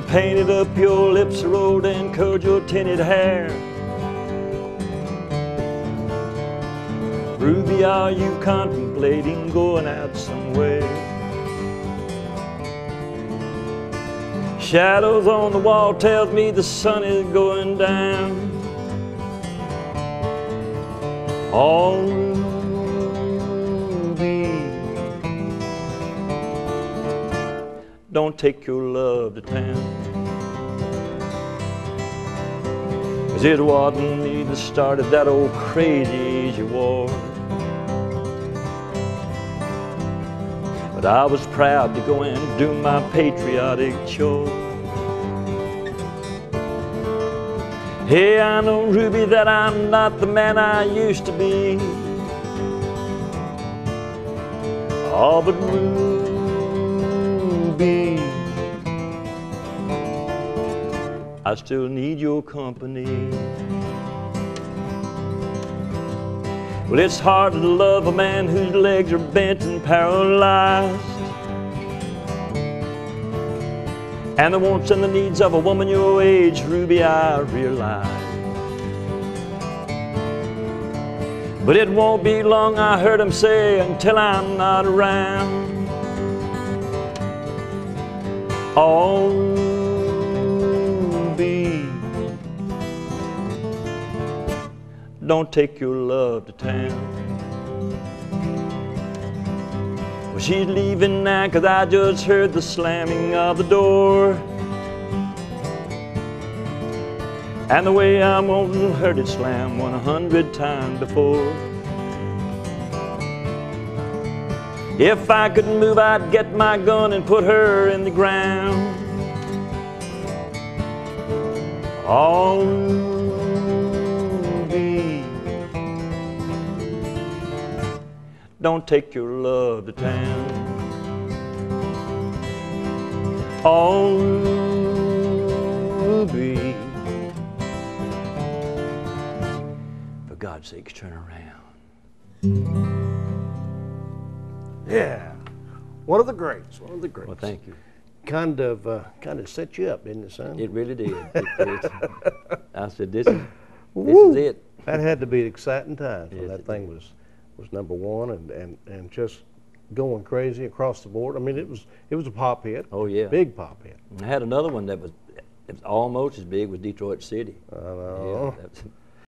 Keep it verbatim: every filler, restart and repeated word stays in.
painted up your lips, rolled and curled your tinted hair. Ruby, are you contemplating going out somewhere? Shadows on the wall tells me the sun is going down. Oh, Ruby, don't take your love to town. 'Cause it wasn't me that started that old crazy Asia war. But I was proud to go and do my patriotic chore. Hey, I know, Ruby, that I'm not the man I used to be. Oh, but Ruby, I still need your company. Well, it's hard to love a man whose legs are bent and paralyzed, and the wants and the needs of a woman your age, Ruby, I realize. But it won't be long, I heard him say, until I'm not around. Oh, Ruby, don't take your love to town. Well, she's leaving now, 'cause I just heard the slamming of the door. And the way I'm on heard it slam one hundred times before. If I could move, I'd get my gun and put her in the ground. Oh, Ruby, don't take your love to town. Oh, Ruby, for God's sake, turn around. Yeah, one of the greats, one of the greats. Well, thank you. Kind of, uh, kind of set you up, didn't it, son? It really did. It, it, I said, this is, this Woo! is it. That had to be an exciting time when Yes, that it thing was, was number one and, and, and just going crazy across the board. I mean, it was it was a pop hit. Oh, yeah. Big pop hit. I had another one that was, it was almost as big, was Detroit City. I know. Yeah, that was,